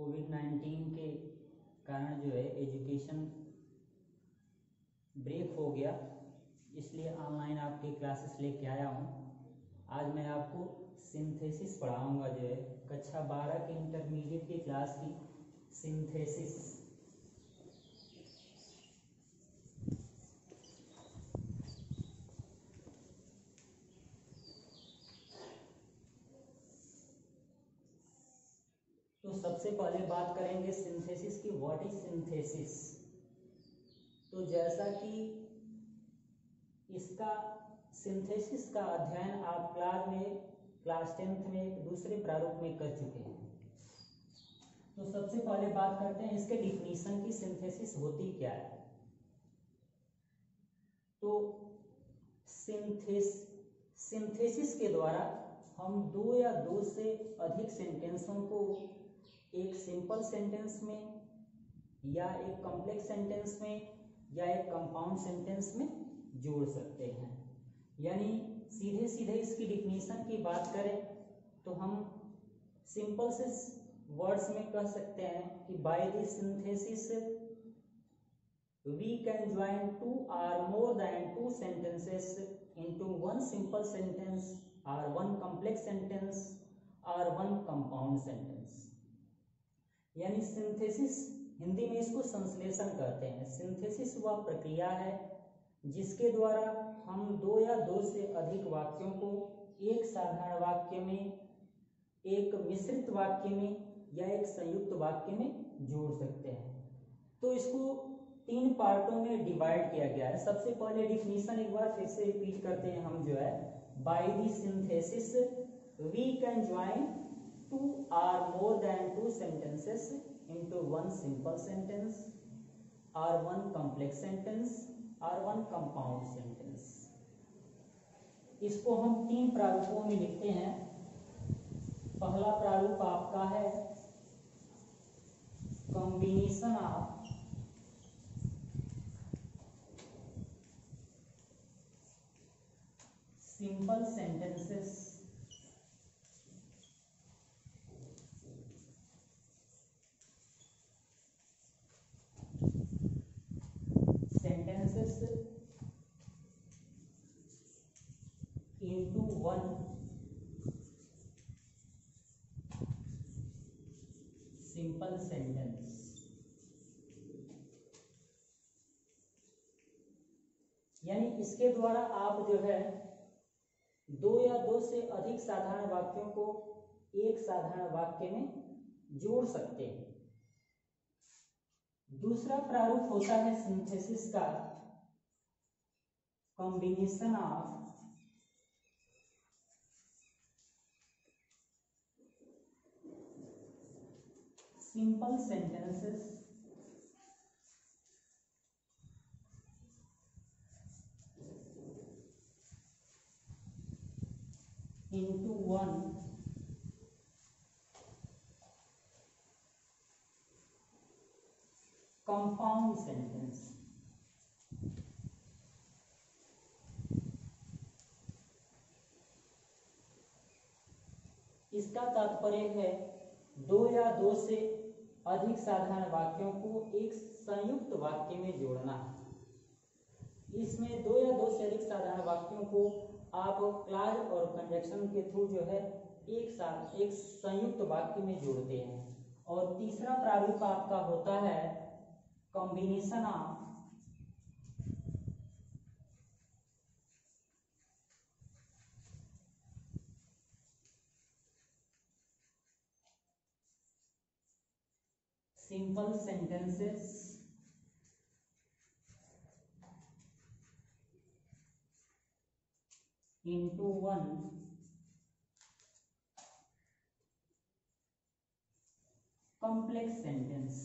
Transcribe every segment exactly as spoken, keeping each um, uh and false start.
Covid nineteen के कारण जो है एजुकेशन ब्रेक हो गया, इसलिए ऑनलाइन आपकी क्लासेस लेके आया हूँ। आज मैं आपको सिंथेसिस पढ़ाऊँगा, जो है कक्षा बारह के इंटरमीडिएट की क्लास की सिंथेसिस। तो सबसे पहले बात करेंगे सिंथेसिस की। What is synthesis? तो जैसा कि इसका सिंथेसिस का अध्ययन आप क्लास में क्लास टेंथ में एक दूसरे प्रारूप में कर चुके हैं। तो सबसे पहले बात करते हैं इसके डिफिनीशन की, सिंथेसिस होती क्या है। तो सिंथेस सिंथेसिस के द्वारा हम दो या दो से अधिक सेंटेंसों को एक सिंपल सेंटेंस में या एक कॉम्प्लेक्स सेंटेंस में या एक कंपाउंड सेंटेंस में जोड़ सकते हैं। यानी सीधे सीधे इसकी डिफिनीशन की बात करें तो हम सिंपल से वर्ड्स में कह सकते हैं कि by this synthesis we can join two or more than two sentences into one simple sentence or one complex sentence or one compound sentence. यानी सिंथेसिस, हिंदी में इसको संश्लेषण कहते हैं। सिंथेसिस वह प्रक्रिया है जिसके द्वारा हम दो या दो से अधिक वाक्यों को एक साधारण वाक्य में, एक मिश्रित वाक्य में या एक संयुक्त वाक्य में जोड़ सकते हैं। तो इसको तीन पार्टों में डिवाइड किया गया है। सबसे पहले डिफिनीशन एक बार फिर से रिपीट करते हैं हम, जो है by the synthesis we can join two or more than two sentences into one simple sentence or one complex sentence or one compound sentence. इसको हम तीन प्रारूपों में लिखते हैं। पहला प्रारूप आपका है combination of simple sentences sentences into one simple sentence। यानी इसके द्वारा आप जो है दो या दो से अधिक साधारण वाक्यों को एक साधारण वाक्य में जोड़ सकते हैं। दूसरा प्रारूप होता है सिंथेसिस का combination of simple sentences into one compound sentence। इसका तात्पर्य है दो या दो से अधिक साधारण वाक्यों को एक संयुक्त वाक्य में जोड़ना। इसमें दो या दो से अधिक साधारण वाक्यों को आप क्लॉज और कंजक्शन के थ्रू जो है एक साथ एक संयुक्त वाक्य में जोड़ते हैं। और तीसरा प्रारूप आपका होता है combination of simple sentences into one complex sentence।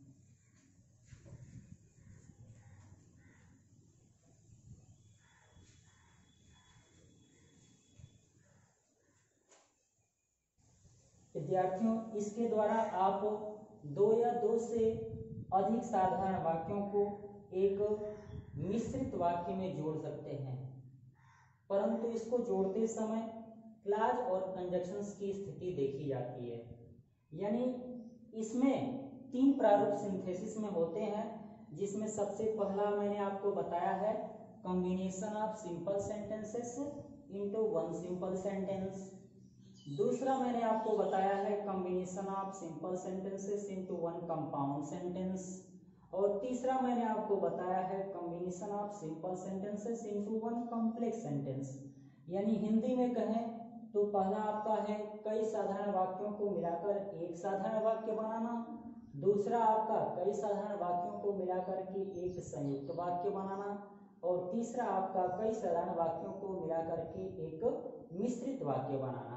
विद्यार्थियों, इसके द्वारा आप दो या दो से अधिक साधारण वाक्यों को एक मिश्रित वाक्य में जोड़ सकते हैं, परंतु इसको जोड़ते समय क्लॉज और कंजक्शंस की स्थिति देखी जाती है। यानी इसमें तीन प्रारूप सिंथेसिस में होते हैं, जिसमें सबसे पहला मैंने आपको बताया है combination of simple sentences into one simple sentence. दूसरा मैंने आपको बताया है combination of simple sentences into one compound sentence. और तीसरा मैंने आपको बताया है combination of simple sentences into one complex sentence. यानी हिंदी में कहें तो पहला आपका है कई साधारण वाक्यों को मिलाकर एक साधारण वाक्य बनाना, दूसरा आपका कई साधारण वाक्यों को मिलाकर के एक संयुक्त वाक्य बनाना, और तीसरा आपका कई साधारण वाक्यों को मिलाकर के एक मिश्रित वाक्य बनाना।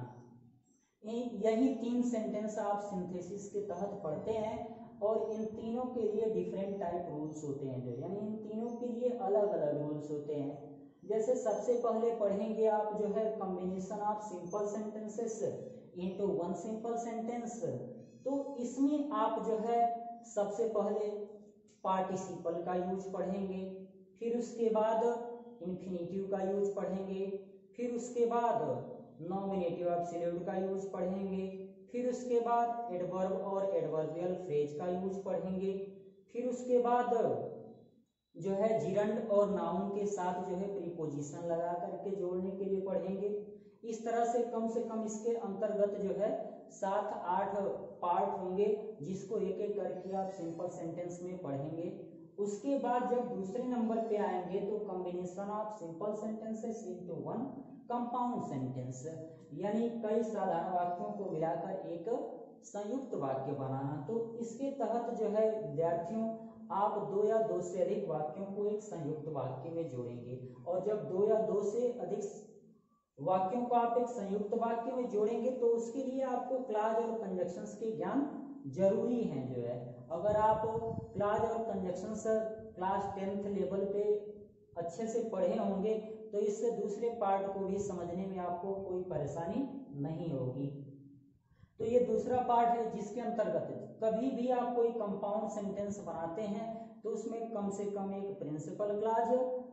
यही तीन सेंटेंस आप सिंथेसिस के तहत पढ़ते हैं, और इन तीनों के लिए डिफरेंट टाइप रूल्स होते हैं, जो यानी इन तीनों के लिए अलग अलग रूल्स होते हैं। जैसे सबसे पहले पढ़ेंगे आप जो है combination of simple sentences into one simple sentence. तो इसमें आप जो है सबसे पहले पार्टिसिपल का यूज पढ़ेंगे, फिर उसके बाद इन्फिनेटिव का यूज पढ़ेंगे, फिर उसके बाद नॉमिनेटिव एब्सोल्यूट का यूज पढ़ेंगे, फिर उसके बाद एडवर्ब और एडवर्बियल फ्रेज का यूज पढ़ेंगे, फिर उसके बाद जो है जिरंड और नाउन के साथ जो है प्रीपोजिशन लगा करके जोड़ने के लिए पढ़ेंगे। इस तरह से कम से कम इसके अंतर्गत जो है सात आठ पार्ट होंगे, जिसको एक एक करके आप सिंपल सेंटेंस में पढ़ेंगे। उसके बाद जब दूसरे नंबर पे आएंगे तो combination of simple sentences into one compound sentence, यानी कई साधारण वाक्यों को मिलाकर एक संयुक्त वाक्य बनाना। तो इसके तहत जो है विद्यार्थियों आप दो या दो से अधिक वाक्यों को एक संयुक्त वाक्य में जोड़ेंगे, और जब दो या दो से अधिक वाक्यों को आप एक संयुक्त वाक्य में जोड़ेंगे तो उसके लिए आपको क्लॉज और कंजक्शंस के ज्ञान जरूरी हैं। जो है अगर आप क्लॉज और कंजक्शंस क्लास टेंथ लेवल पे अच्छे से पढ़े होंगे तो इससे दूसरे पार्ट को भी समझने में आपको कोई परेशानी नहीं होगी। तो ये दूसरा पार्ट है, जिसके अंतर्गत कभी भी आप कोई कंपाउंड सेंटेंस बनाते हैं तो उसमें कम से कम एक प्रिंसिपल क्लॉज,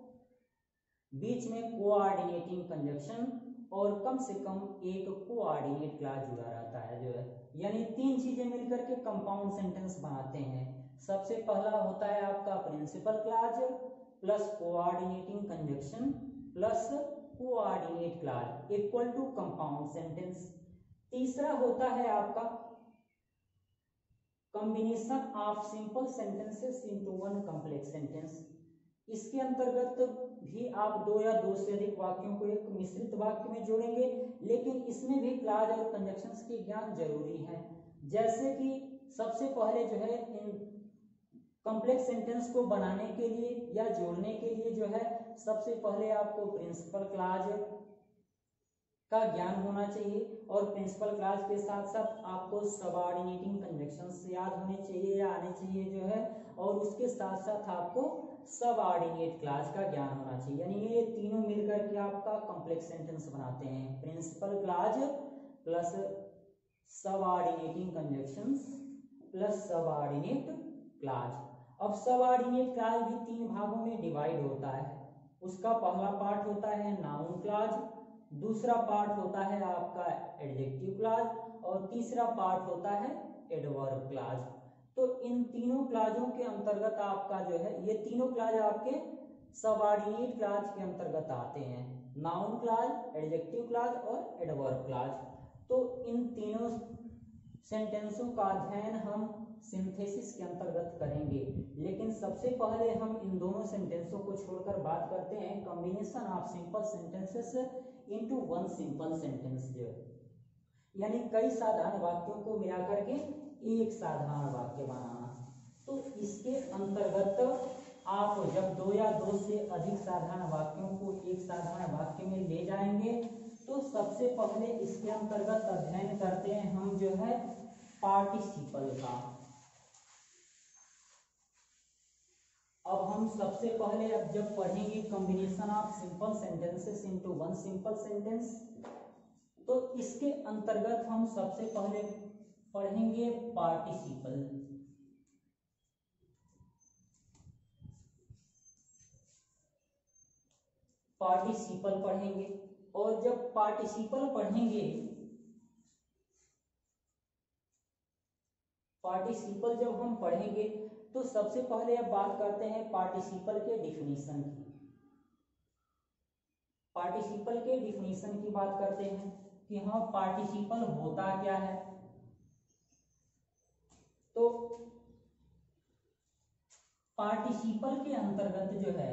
बीच में कोऑर्डिनेटिंग कंजक्शन, और कम से कम एक कोऑर्डिनेट क्लॉज जुड़ा रहता है। जो है यानी तीन चीजें मिलकर के कंपाउंड सेंटेंस बनाते हैं। सबसे पहला होता है आपका principal clause plus coordinating conjunction plus coordinate clause equal to compound sentence. तीसरा होता है आपका combination of simple sentences into one complex sentence. इसके अंतर्गत भी आप दो या दो से अधिक वाक्यों को एक मिश्रित वाक्य में जोड़ेंगे, लेकिन इसमें भी क्लॉज और कंजक्शंस के ज्ञान जरूरी है। जैसे कि सबसे पहले जो है इन कॉम्प्लेक्स सेंटेंस को बनाने के लिए या जोड़ने के लिए जो है सबसे पहले आपको प्रिंसिपल क्लॉज का ज्ञान होना चाहिए, और प्रिंसिपल क्लॉज के साथ साथ आपको सबऑर्डिनेटिंग कंजक्शंस याद होने चाहिए या आने चाहिए जो है, और उसके साथ साथ आपको सबऑर्डिनेट क्लॉज का ज्ञान होना चाहिए। यानी ये तीनों मिलकर के आपका कॉम्प्लेक्स सेंटेंस बनाते हैं, principal clause plus subordinating conjunctions plus subordinate clause. अब सबऑर्डिनेट क्लॉज भी तीन भागों में डिवाइड होता है। उसका पहला पार्ट होता है नाउन क्लॉज, दूसरा पार्ट होता है आपका एडजेक्टिव क्लॉज, और तीसरा पार्ट होता है एडवर्ब क्लॉज। तो इन तीनों क्लॉजों के अंतर्गत आपका जो है ये तीनों क्लॉज आपके सबऑर्डिनेट क्लॉज के अंतर्गत आते हैं, नाउन क्लॉज, एडजेक्टिव क्लॉज और एडवर्ब क्लॉज। तो इन तीनों सेंटेंसों का अध्ययन हम सिंथेसिस के अंतर्गत करेंगे, लेकिन सबसे पहले हम इन दोनों सेंटेंसों को छोड़कर बात करते हैं combination of simple sentences into one simple sentence. जो यानी कई साधारण वाक्यों को मिलाकर के एक साधारण वाक्य बनाना। तो इसके अंतर्गत आप जब दो या दो से अधिक साधारण वाक्यों को एक साधारण वाक्य में ले जाएंगे तो सबसे पहले इसके अंतर्गत अध्ययन करते हैं हम जो है पार्टिसिपल का। अब हम सबसे पहले अब जब पढ़ेंगे combination of simple sentences into one simple sentence, तो इसके अंतर्गत हम सबसे पहले पढ़ेंगे पार्टिसिपल। पार्टिसिपल पढ़ेंगे, और जब पार्टिसिपल पढ़ेंगे पार्टिसिपल जब हम पढ़ेंगे तो सबसे पहले अब बात करते हैं पार्टिसिपल के डिफिनीशन की। पार्टिसिपल के डिफिनीशन की बात करते हैं कि हाँ पार्टिसिपल होता क्या है। तो पार्टिसिपल के अंतर्गत जो है,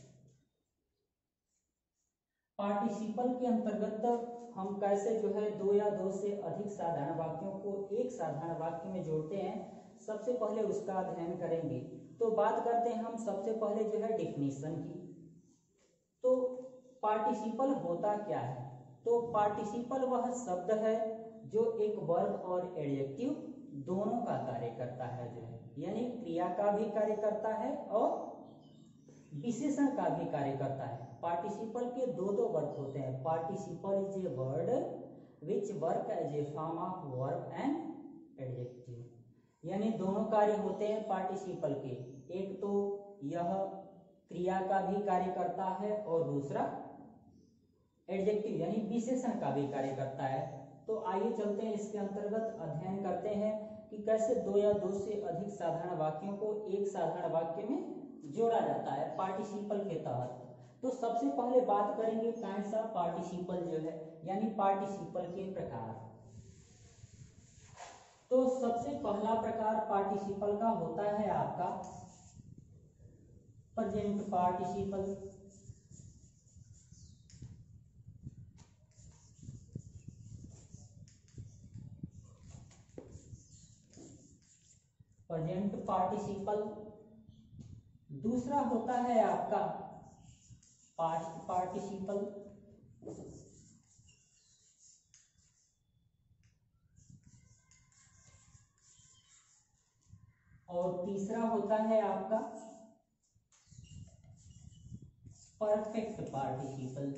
पार्टिसिपल के अंतर्गत हम कैसे जो है दो या दो से अधिक साधारण वाक्यों को एक साधारण वाक्य में जोड़ते हैं, सबसे पहले उसका अध्ययन करेंगे। तो बात करते हैं हम सबसे पहले जो है डिफिनीशन की। तो पार्टिसिपल होता क्या है? तो पार्टिसिपल वह शब्द है जो एक वर्ब और एडजेक्टिव दोनों का कार्य करता है, जो है यानी क्रिया का भी कार्य करता है और विशेषण का भी कार्य करता है। पार्टिसिपल के दो दो वर्ग होते हैं। Participle is a word which work as a form of verb and adjective, यानी दोनों कार्य होते हैं पार्टिसिपल के। एक तो यह क्रिया का भी कार्य करता है और दूसरा एडजेक्टिव यानी विशेषण का भी कार्य करता है। तो आइए चलते हैं इसके अंतर्गत अध्ययन करते हैं कि कैसे दो या दो से अधिक साधारण वाक्यों को एक साधारण वाक्य में जोड़ा जाता है पार्टिसिपल के तहत। तो सबसे पहले बात करेंगे काइंड्स ऑफ पार्टिसिपल जो है, यानी पार्टिसिपल के प्रकार। तो सबसे पहला प्रकार पार्टिसिपल का होता है आपका प्रेजेंट पार्टिसिपल। Present participle. दूसरा होता है आपका पास्ट पार्टिसिपल। और तीसरा होता है आपका परफेक्ट पार्टिसिपल।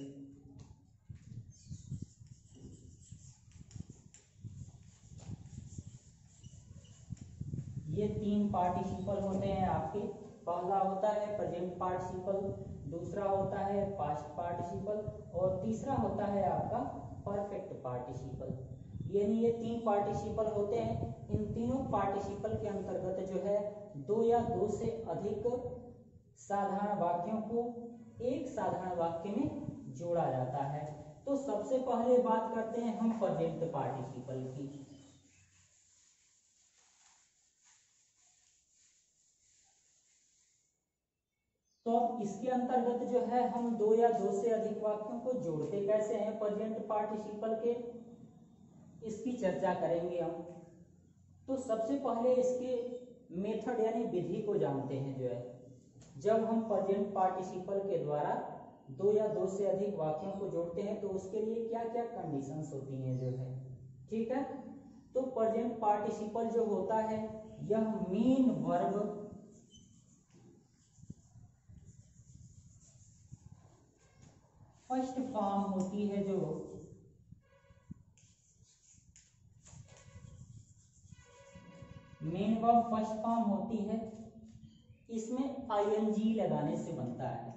ये तीन पार्टिसिपल होते हैं आपके। पहला होता है प्रेजेंट पार्टिसिपल, दूसरा होता है पास्ट पार्टिसिपल और तीसरा होता है आपका परफेक्ट पार्टिसिपल। यानी ये तीन पार्टिसिपल होते हैं। इन तीनों पार्टिसिपल के अंतर्गत जो है दो या दो से अधिक साधारण वाक्यों को एक साधारण वाक्य में जोड़ा जाता है। तो सबसे पहले बात करते हैं हम प्रेजेंट पार्टिसिपल की। तो अब इसके अंतर्गत जो है हम दो या दो से अधिक वाक्यों को जोड़ते कैसे हैं प्रेजेंट पार्टिसिपल के, इसकी चर्चा करेंगे हम। तो सबसे पहले इसके मेथड यानी विधि को जानते हैं। जो है जब हम प्रेजेंट पार्टिसिपल के द्वारा दो या दो से अधिक वाक्यों को जोड़ते हैं तो उसके लिए क्या क्या कंडीशंस होती हैं जो है, ठीक है। तो प्रेजेंट पार्टिसिपल जो होता है यह मेन वर्ब फर्स्ट फॉर्म होती है, जो मेन वर्ब फर्स्ट फॉर्म होती है। इसमें आईएनजी लगाने से बनता है,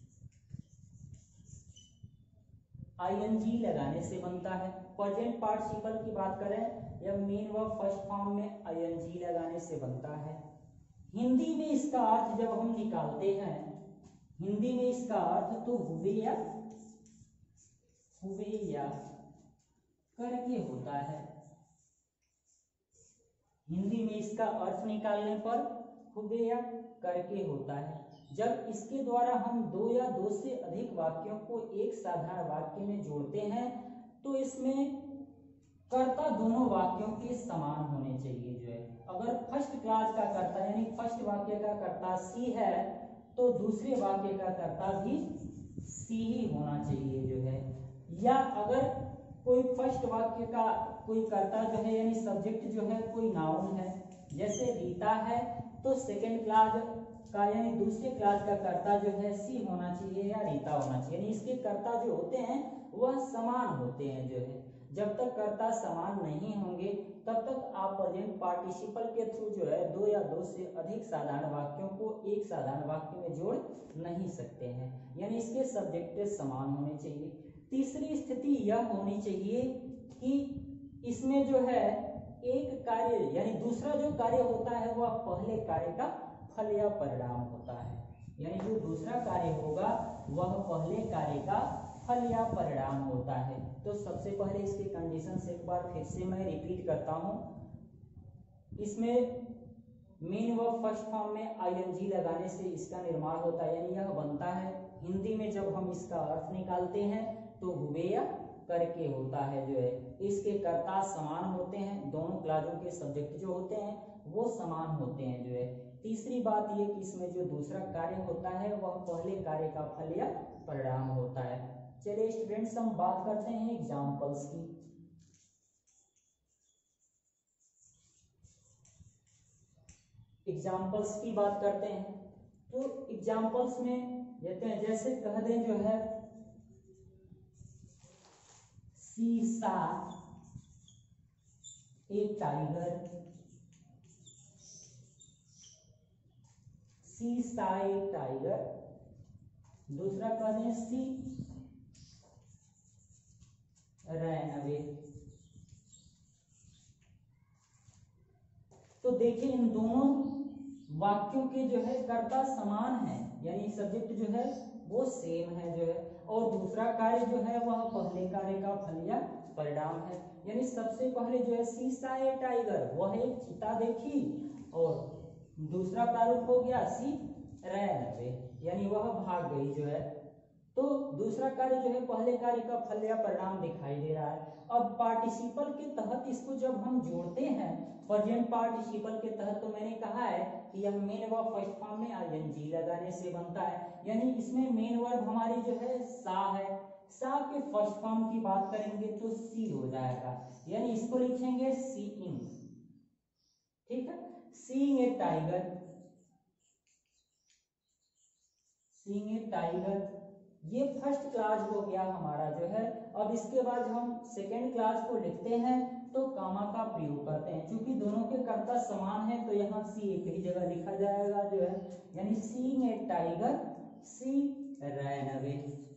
आईएनजी लगाने से बनता है। प्रेजेंट पार्टिसिपल की बात करें, यह मेन वर्ब फर्स्ट फॉर्म में आईएनजी लगाने से बनता है। हिंदी में इसका अर्थ जब हम निकालते हैं, हिंदी में इसका अर्थ तो हुए या हुए या करके होता है। हिंदी में इसका अर्थ निकालने पर हुए या करके होता है। जब इसके द्वारा हम दो या दो से अधिक वाक्यों को एक साधारण वाक्य में जोड़ते हैं तो इसमें कर्ता दोनों वाक्यों के समान होने चाहिए। जो है अगर फर्स्ट क्लास का कर्ता यानी फर्स्ट वाक्य का कर्ता सी है तो दूसरे वाक्य का कर्ता भी सी ही होना चाहिए। जो है या अगर कोई फर्स्ट वाक्य का कोई कर्ता जो है यानी सब्जेक्ट जो है कोई नाउन है, जैसे रीता है तो सेकेंड क्लास का यानी दूसरे क्लास का कर्ता जो है सी होना चाहिए या रीता होना चाहिए। यानी इसके कर्ता जो होते हैं वह समान होते हैं। जो है जब तक कर्ता समान नहीं होंगे तब तक आप प्रेजेंट पार्टिसिपल के थ्रू जो है दो या दो से अधिक साधारण वाक्यों को एक साधारण वाक्य में जोड़ नहीं सकते हैं। यानी इसके सब्जेक्ट समान होने चाहिए। तीसरी स्थिति यह होनी चाहिए कि इसमें जो है एक कार्य यानी दूसरा जो कार्य होता है वह पहले कार्य का फल या परिणाम होता है, यानी जो दूसरा कार्य होगा वह पहले कार्य का फल या परिणाम होता है। तो सबसे पहले इसके कंडीशंस एक बार फिर से मैं रिपीट करता हूं। इसमें मेन व फर्स्ट फॉर्म में आईएनजी लगाने से इसका निर्माण होता है, यानी यह बनता है। हिंदी में जब हम इसका अर्थ निकालते हैं तो हुए या करके होता है जो है। इसके कर्ता समान होते हैं, दोनों क्लासों के सब्जेक्ट जो होते हैं वो समान होते हैं जो है। तीसरी बात ये कि इसमें जो दूसरा कार्य होता है वह पहले कार्य का फल या परिणाम होता है। चलिए स्टूडेंट्स हम बात करते हैं एग्जाम्पल्स की। एग्जाम्पल्स की बात करते हैं तो एग्जाम्पल्स में देते हैं, जैसे कह दें जो है सीसा ए टाइगर, सीसा ए टाइगर। दूसरा कह दें सी रैन अवे। तो देखिए इन दोनों वाक्यों के जो है कर्ता समान है, यानी सब्जेक्ट जो है वो सेम है जो है, और दूसरा कार्य जो है वह पहले कार्य का फल या परिणाम है। यानी सबसे पहले जो है सीसा ए टाइगर, वह एक चीता देखी, और दूसरा प्रारूप हो गया सी रैन अवे, यानी वह भाग गई जो है। तो दूसरा कार्य जो है पहले कार्य का फल या परिणाम दिखाई दे रहा है। अब पार्टिसिपल के तहत इसको जब हम जोड़ते हैं, प्रेजेंट पार्टिसिपल के तहत, तो मैंने कहा है कि यह मेन वर्ब फर्स्ट फॉर्म में आईएनजी लगाने से बनता है, यानी इसमें मेन वर्ब हमारी जो है सा है। सा के फर्स्ट फॉर्म की बात करेंगे तो सी हो जाएगा, यानी इसको लिखेंगे सीइंग, ठीक है। Seeing a tiger, seeing a tiger, ये फर्स्ट क्लास हो गया हमारा जो है। अब इसके बाद हम सेकेंड क्लास को लिखते हैं तो कामा का प्रयोग करते हैं, क्योंकि दोनों के कर्ता समान है तो यहाँ सी एक ही जगह लिखा जाएगा जो है, यानी seeing a tiger she ran away,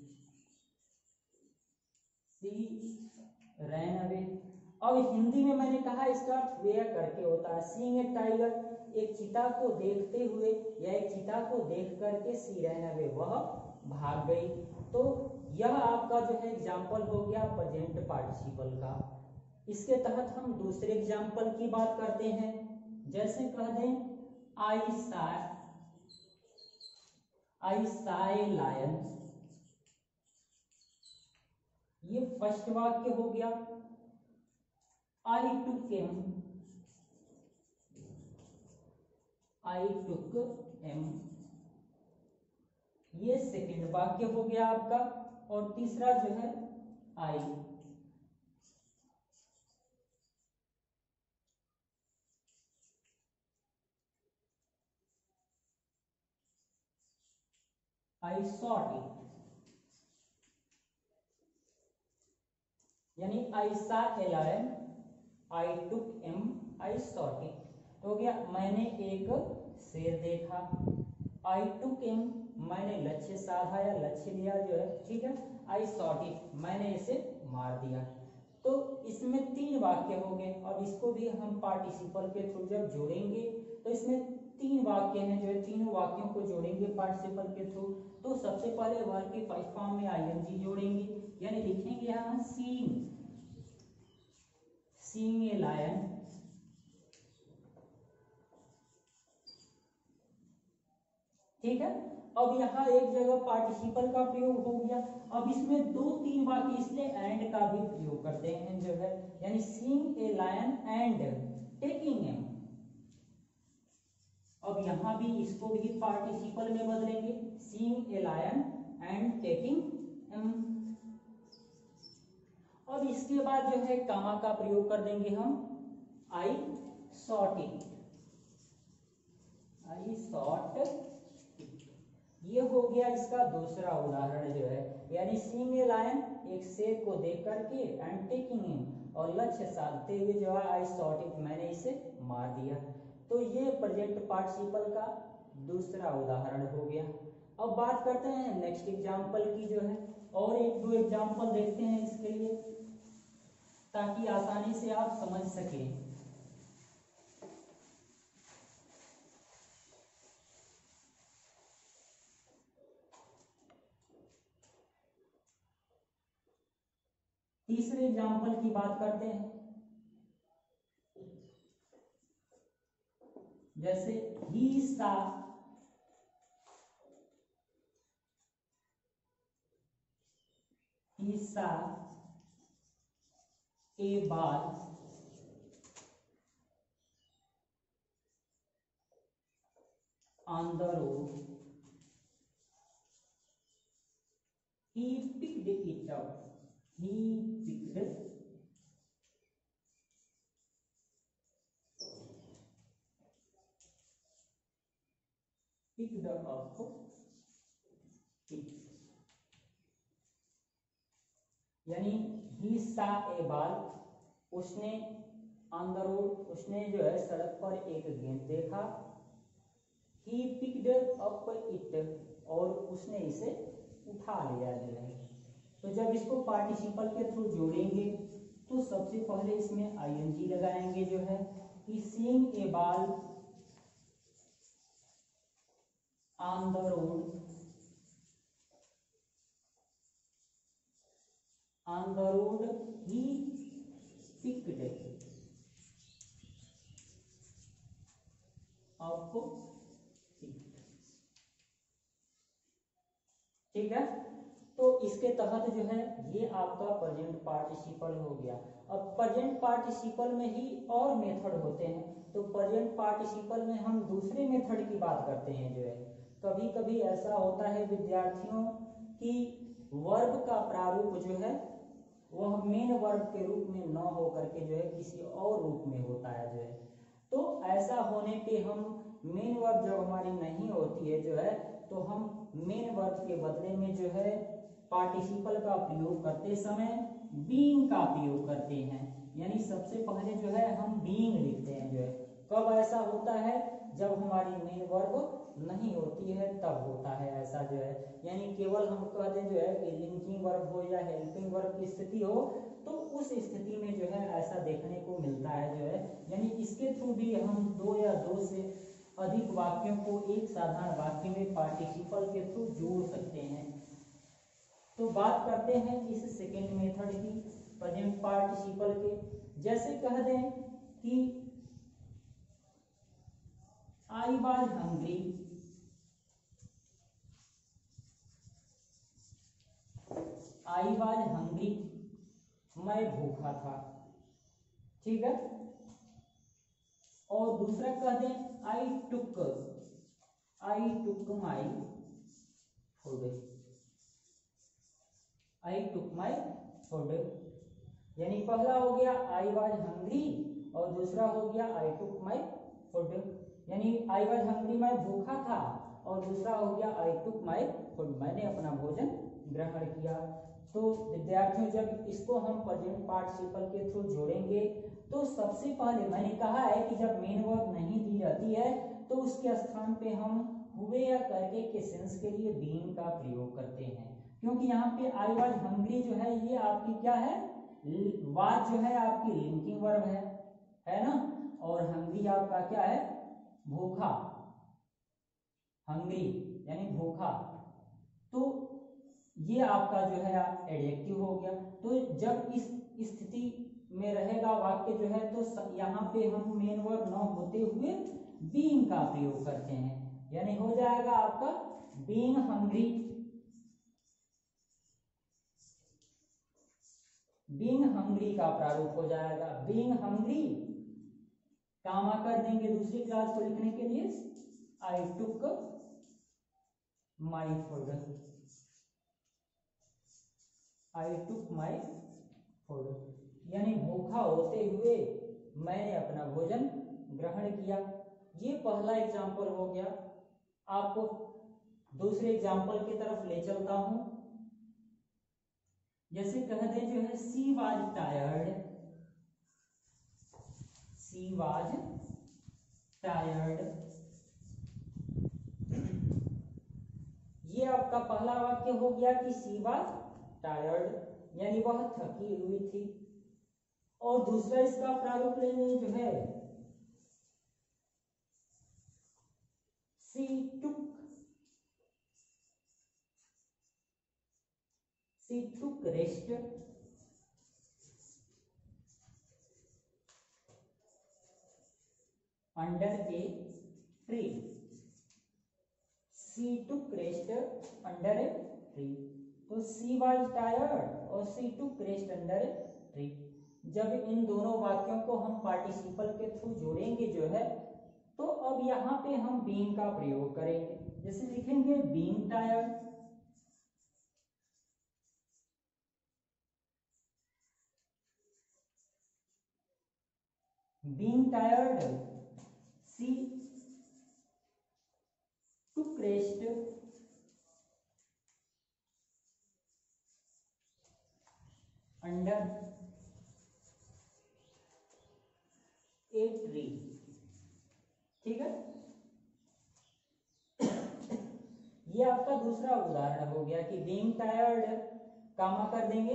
she ran away. अब हिंदी में मैंने कहा इसका अर्थ वे करके होता है। सीइंग ए टाइगर, एक चीता को देखते हुए या एक चीता को देख करके सी रैन अवे, वह भाग गई। तो यह आपका जो है एग्जाम्पल हो गया प्रेजेंट पार्टिसिपल का। इसके तहत हम दूसरे एग्जाम्पल की बात करते हैं, जैसे कह दें आई सा आई सा ए लायन, ये फर्स्ट वाक्य हो गया। I took em, I took em, ये सेकेंड वाक्य हो गया आपका। और तीसरा जो है आई, आई सॉट इट, यानी I saw a lion, I took em, I sought it, तो हो गया मैंने एक शेर देखा। आई टुक एम, मैंने लक्ष्य साधा या लक्ष्य लिया जो है, ठीक है। आई सॉट इट, मैंने इसे मार दिया। तो इसमें तीन वाक्य हो गए। अब इसको भी हम पार्टिसिपल के थ्रू जब जोड़ेंगे तो इसमें तीन वाक्य हैं जो है, तीनों वाक्यों को जोड़ेंगे पार्टिसिपल के थ्रू। तो सबसे पहले वर्ब के फर्स्ट फॉर्म में आईएनजी जोड़ेंगे, यानी लिखेंगे यहाँ सीइंग, सीइंग ए लायन, ठीक है। अब यहाँ एक जगह पार्टिसिपल का प्रयोग हो गया। अब इसमें दो तीन वाक्य, इसलिए एंड का भी प्रयोग करते हैं जो है, यानी seeing a lion and taking em. अब यहाँ भी इसको भी पार्टिसिपल में बदलेंगे, seeing a lion and taking em. अब इसके बाद जो है कामा का प्रयोग कर देंगे हम, I sought it, I sought, ये हो गया इसका दूसरा उदाहरण जो है, यानी सीइंग ए लायन, एक शेर को देख करके, एंड टेकिंग हिम, और लक्ष्य साधते हुए जो है आई सॉट इट, मैंने इसे मार दिया। तो ये प्रेजेंट पार्टिसिपल का दूसरा उदाहरण हो गया। अब बात करते हैं नेक्स्ट एग्जाम्पल की जो है, और एक दो एग्जाम्पल देखते हैं इसके लिए ताकि आसानी से आप समझ सकें। तीसरे एग्जाम्पल की बात करते हैं। जैसे ही सा ही सा ए बाल on the road, he picked it up, he picked picked up it, यानी he saw a ball, उसने on the road, उसने जो है सड़क पर एक गेंद देखा, he picked up it, और उसने इसे उठा लिया जो है। तो जब इसको पार्टिसिपल के थ्रू जोड़ेंगे तो सबसे पहले इसमें आईएनजी लगाएंगे जो है कि seeing a ball on the road, on the road he picked up, ठीक है। तो इसके तहत जो है ये आपका प्रेजेंट पार्टिसिपल हो गया। अब प्रेजेंट पार्टिसिपल में ही और मेथड होते हैं, तो प्रेजेंट पार्टिसिपल में हम दूसरे मेथड की बात करते हैं जो है। कभी कभी ऐसा होता है विद्यार्थियों कि वर्ब का प्रारूप जो है वह मेन वर्ब के रूप में न हो करके जो है किसी और रूप में होता है जो है। तो ऐसा होने पे हम मेन वर्ब जब हमारी नहीं होती है जो है तो हम मेन वर्ब के बदले में जो है पार्टिसिपल का प्रयोग करते समय बीइंग का प्रयोग करते हैं। यानी सबसे पहले जो है हम बीइंग लिखते हैं जो है। कब ऐसा होता है? जब हमारी मेन वर्ब नहीं होती है तब होता है ऐसा जो है। यानी केवल हम कह दें जो है कि लिंकिंग वर्ब हो या हेल्पिंग वर्ब की स्थिति हो तो उस स्थिति में जो है ऐसा देखने को मिलता है जो है। यानी इसके थ्रू भी हम दो या दो से अधिक वाक्यों को एक साधारण वाक्य में पार्टिसिपल के थ्रू जोड़ सकते हैं। तो बात करते हैं इस सेकेंड मेथड की, प्रेजेंट पार्टिसिपल के। जैसे कह दें कि I was hungry, I was hungry, मैं भूखा था, ठीक है। और दूसरा कह दें आई टुक, आई टुक my food, I took my food. यानी पहला हो गया आई वाज हंग्री और दूसरा हो गया आई टुक माई फूड। यानी आई वाज हंग्री मैं भूखा था और दूसरा हो गया आई टुक माई फूड, मैंने अपना भोजन ग्रहण किया। तो विद्यार्थियों जब इसको हम प्रेजेंट पार्टिसिपल के थ्रू जोड़ेंगे तो सबसे पहले मैंने कहा है कि जब मेन वर्ब नहीं दी जाती है तो उसके स्थान पे हम हुए या करके के सेंस के लिए बीइंग का प्रयोग करते हैं। क्योंकि यहाँ पे आई वाज हंग्री जो है ये आपकी क्या है, वाज जो है आपकी लिंकिंग वर्ब है, है ना। और हंग्री आपका क्या है, भूखा, हंग्री यानी भूखा। तो ये आपका जो है एडजेक्टिव हो गया। तो जब इस स्थिति में रहेगा वाक्य जो है तो यहाँ पे हम मेन वर्ब न होते हुए बीइंग का प्रयोग करते हैं। यानी हो जाएगा आपका बीइंग हंग्री, बीइंग हंग्री का प्रारूप हो जाएगा बीइंग हंग्री, कामा कर देंगे दूसरी क्लास को लिखने के लिए, आई टुक my food, I took my food. यानी भूखा होते हुए मैंने अपना भोजन ग्रहण किया। ये पहला एग्जाम्पल हो गया। आपको दूसरे एग्जाम्पल की तरफ ले चलता हूं। जैसे कह दें जो है she was tired, she was tired. ये आपका पहला वाक्य हो गया कि सी वाज टायर्ड, यानी वह थकी हुई थी। और दूसरा इसका प्रारूप लेने जो है she took, she took rest, under a tree, she took rest under a tree. तो सी वाज टायर्ड और she took rest under a tree. जब इन दोनों वाक्यों को हम पार्टिसिपल के थ्रू जोड़ेंगे जो है, तो अब यहाँ पे हम बीइंग का प्रयोग करेंगे। जैसे लिखेंगे being tired, being tired she took rest under a tree. ठीक है, ये आपका दूसरा उदाहरण हो गया कि बीइंग टायर्ड कामा कर देंगे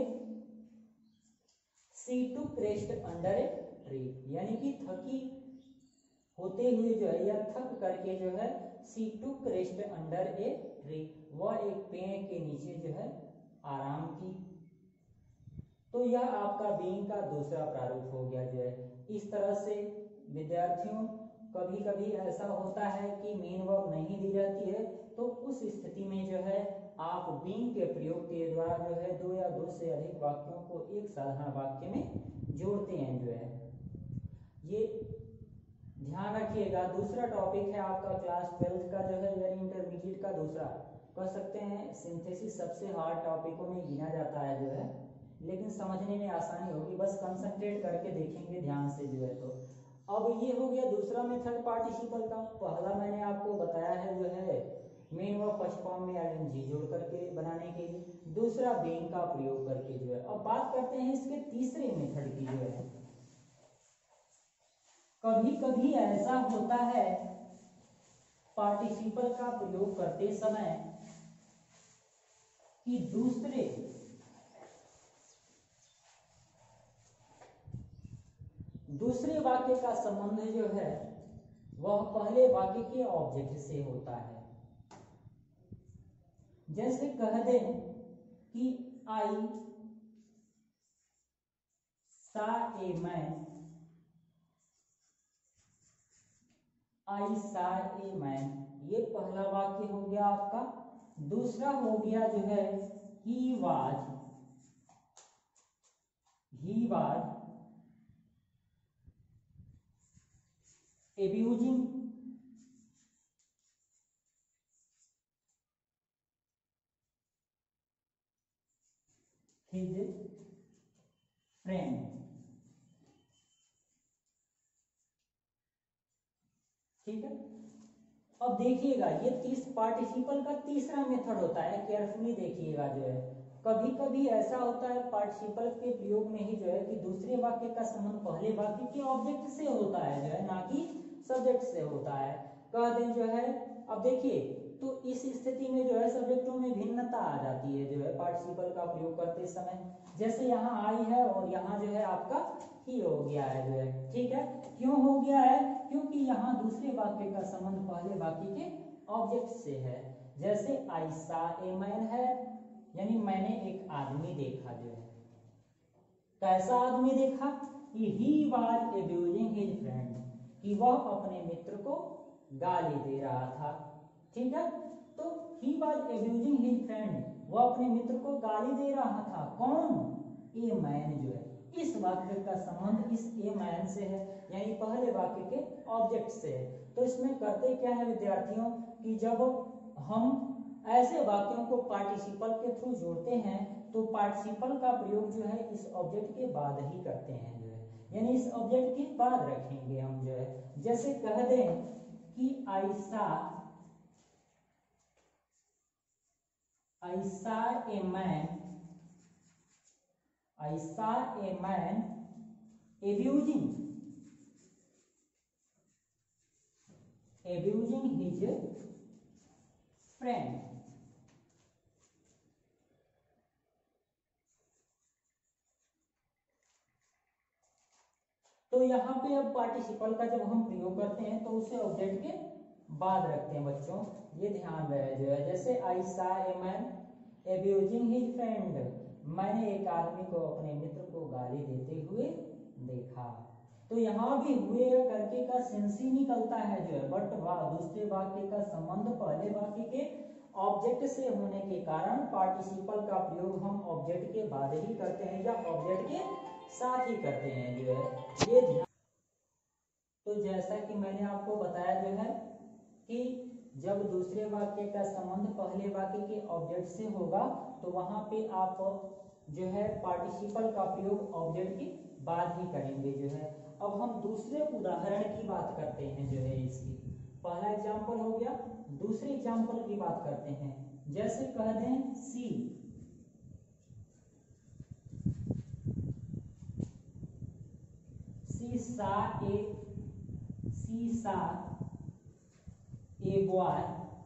she took rest under a tree, यानी कि थकी होते हुए जो है या थक करके जो है she took rest under a tree, वह एक पेड़ के नीचे जो है आराम की। तो यह आपका बीइंग का दूसरा प्रारूप हो गया जो है। इस तरह से विद्यार्थियों कभी कभी ऐसा होता है कि मेन वर्ब नहीं दी जाती है, तो उस स्थिति में जो है आप बीइंग के प्रयोग के द्वारा जो है दो या दो से अधिक वाक्यों को एक साधारण वाक्य में जोड़ते हैं जो है। ये ध्यान रखिएगा। दूसरा टॉपिक है आपका क्लास ट्वेल्थ का जो है यानी इंटरमीडिएट का दूसरा, कह सकते हैं सिंथेसिस सबसे हार्ड टॉपिकों में गिना जाता है जो है, लेकिन समझने में आसानी होगी, बस कंसंट्रेट करके देखेंगे ध्यान से जो है। तो अब ये हो गया दूसरा मेथड पार्टिसिपल का। पहला मैंने आपको बताया है जो है मेन वर्ब फर्स्ट फॉर्म में आईएनजी जोड़ करके बनाने के लिए, दूसरा बीइंग का प्रयोग करके जो है। अब बात करते हैं इसके तीसरे मेथड की जो है। कभी कभी ऐसा होता है पार्टिसिपल का प्रयोग करते समय कि दूसरे दूसरे वाक्य का संबंध जो है वह पहले वाक्य के ऑब्जेक्ट से होता है। जैसे कह दें कि आई saw a man, I saw a man, ये पहला वाक्य हो गया आपका। दूसरा हो गया जो है he was, he was abusing his friend। ठीक है, अब देखिएगा ये तीस पार्टिसिपल का तीसरा मेथड होता है, केयरफुली देखिएगा जो है। कभी कभी ऐसा होता है पार्टिसिपल के प्रयोग में ही जो है कि दूसरे वाक्य का संबंध पहले वाक्य के ऑब्जेक्ट से होता है जो है, ना कि सब्जेक्ट से होता है। कह दें जो है, अब देखिए तो इस स्थिति में जो है सब्जेक्टों में भिन्नता आ जाती है जो है पार्टिसिपल का प्रयोग करते समय। जैसे यहाँ आई है और यहाँ जो है आपका ही हो गया है जो है। ठीक है, क्यों हो गया है? क्योंकि यहाँ दूसरे वाक्य का संबंध पहले वाक्य के ऑब्जेक्ट से है। जैसे आई सा ए मैन है, यानी मैंने एक आदमी देखा जो है। कैसा आदमी देखा? He was abusing his friend, कि वह अपने मित्र को गाली दे रहा था। ठीक है, तो he was abusing his friend, वह अपने मित्र को गाली दे रहा था। कौन? ए मैन जो है। इस वाक्य का संबंध इस ए मैन से है, यानी पहले वाक्य के ऑब्जेक्ट से है। तो इसमें करते क्या है विद्यार्थियों कि जब हम ऐसे वाक्यों को पार्टिसिपल के थ्रू जोड़ते हैं तो पार्टिसिपल का प्रयोग जो है इस ऑब्जेक्ट के बाद ही करते हैं जो है, यानी इस ऑब्जेक्ट के बाद रखेंगे हम जो है। जैसे कह दें कि आई सा आई saw a man, I saw a man abusing abusing his friend। तो यहाँ पे अब पार्टिसिपल का जब हम प्रयोग करते हैं तो उसे ऑब्जेक्ट के बाद रखते हैं बच्चों, ये ध्यान रहे जो है। जैसे I saw a man abusing his friend, मैंने एक आदमी को अपने मित्र को गाली देते हुए देखा। तो यहाँ भी हुए या करके का सेंस ही निकलता है जो है, बट वा दूसरे वाक्य का संबंध पहले वाक्य के ऑब्जेक्ट से होने के कारण पार्टिसिपल का प्रयोग हम ऑब्जेक्ट के बाद ही करते हैं या ऑब्जेक्ट के साथ ही करते हैं जो है ये ध्यान। तो जैसा कि मैंने आपको बताया जो है कि जब दूसरे वाक्य का संबंध पहले वाक्य के ऑब्जेक्ट से होगा तो वहां पे आप जो है पार्टिसिपल का प्रयोग ऑब्जेक्ट के बाद ही करेंगे जो है। अब हम दूसरे उदाहरण की बात करते हैं जो है इसकी। पहला एग्जांपल हो गया, दूसरे एग्जांपल की बात करते हैं। जैसे कह दें सी, सी saw A C saw a boy,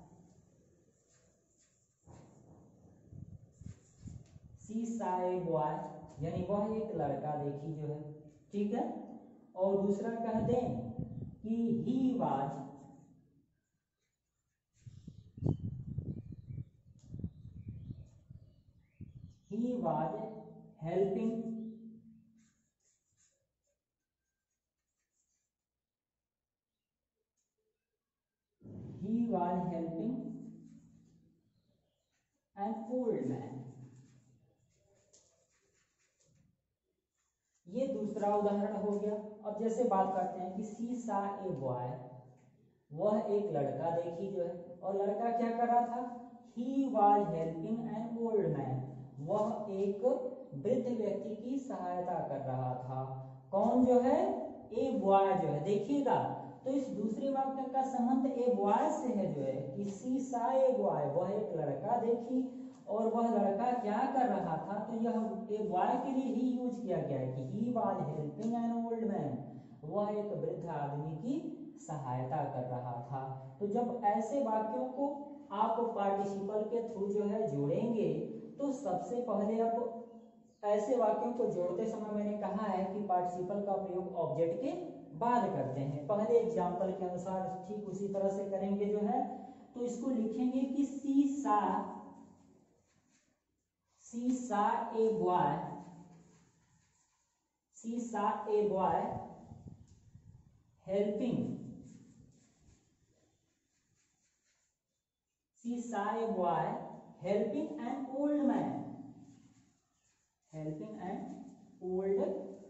C saw a boy यानी वह एक लड़का देखी जो है, ठीक है। और दूसरा कह दें कि he was, he was helping he was helping an old man. ये दूसरा उदाहरण हो गया। अब जैसे बात करते हैं कि सी सा ए बॉय, वह एक लड़का देखी जो है, और लड़का क्या कर रहा था, he was helping an old man, वह एक वृद्ध व्यक्ति की सहायता कर रहा था। कौन जो है, ए बॉय जो है। देखिएगा तो इस दूसरे वाक्य का संबंध ए बॉय से है जो है कि सी सा ए बॉय, वह एक लड़का देखी और वह लड़का क्या कर रहा था, तो यह ए बॉय के लिए ही यूज किया गया है कि he was helping an old man, वह एक वृद्ध आदमी की सहायता कर रहा था। तो जब ऐसे वाक्यों को आप पार्टिसिपल के थ्रू जो है जोड़ेंगे तो सबसे पहले आप ऐसे वाक्यों को जोड़ते समय मैंने कहा है कि पार्टिसिपल का प्रयोग ऑब्जेक्ट के बाद करते हैं। पहले एग्जांपल के अनुसार ठीक उसी तरह से करेंगे जो है। तो इसको लिखेंगे कि सी सा सी saw a boy, C saw a boy helping, she saw a boy helping an old man, helping an old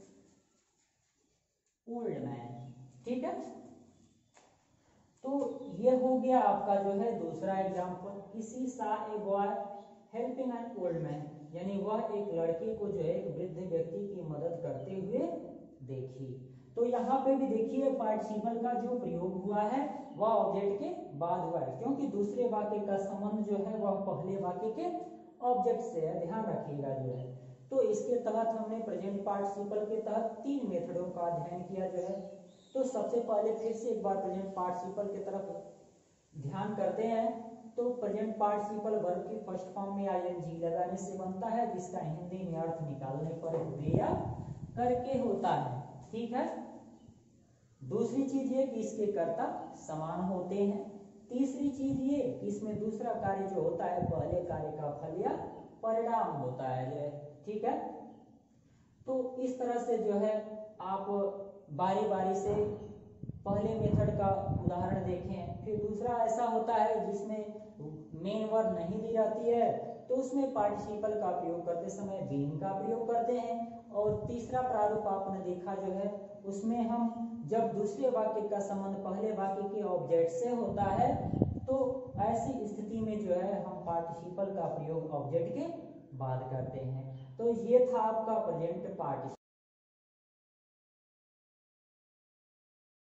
old man, ठीक है। तो ये हो गया आपका जो है दूसरा एग्जांपल, किसी saw a boy helping an old man, यानी वह एक लड़के को जो है एक वृद्ध व्यक्ति की मदद करते हुए देखी। तो यहाँ पे भी देखिए पार्टिसिपल का जो प्रयोग हुआ है वह ऑब्जेक्ट के बाद हुआ है, क्योंकि दूसरे वाक्य का संबंध जो है वह पहले वाक्य के ऑब्जेक्ट से है, ध्यान रखिएगा जो है। तो इसके तहत हमने प्रेजेंट पार्टिसिपल के तहत तीन मेथडों का अध्ययन किया जो है। तो सबसे पहले फिर से एक बार प्रेजेंट पार्टिसिपल की तरफ ध्यान करते हैं। तो प्रेजेंट पार्टिसिपल वर्ब की फर्स्ट फॉर्म में आईएनजी लगाने से बनता है, जिसका हिंदी में अर्थ निकालने पर हुए या करके होता है, ठीक है। दूसरी चीज ये कि इसके कर्ता समान होते हैं। तीसरी चीज ये कि इसमें दूसरा कार्य जो होता है पहले कार्य का फल या परिणाम होता है जो है, ठीक है। तो इस तरह से जो है आप बारी बारी से पहले मेथड का उदाहरण देखें। फिर दूसरा ऐसा होता है जिसमें मेन वर्ब नहीं दी जाती है, तो उसमें पार्टिसिपल का प्रयोग करते समय बीन का प्रयोग करते हैं। और तीसरा प्रारूप आपने देखा जो है उसमें हम जब दूसरे वाक्य का संबंध पहले वाक्य के ऑब्जेक्ट से होता है तो ऐसी स्थिति में जो है हम पार्टिसिपल का प्रयोग ऑब्जेक्ट के बाद करते हैं। तो ये था आपका प्रेजेंट पार्टिसिपल।